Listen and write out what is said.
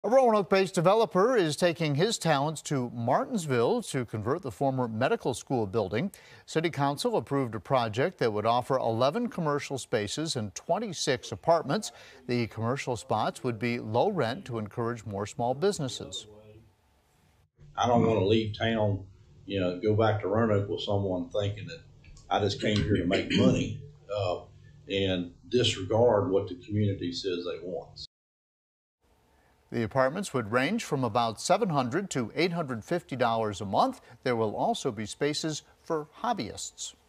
A Roanoke-based developer is taking his talents to Martinsville to convert the former medical school building. City Council approved a project that would offer 11 commercial spaces and 26 apartments. The commercial spots would be low rent to encourage more small businesses. I don't want to leave town, go back to Roanoke with someone thinking that I just came here to make money and disregard what the community says they want. The apartments would range from about $700 to $850 a month. There will also be spaces for hobbyists.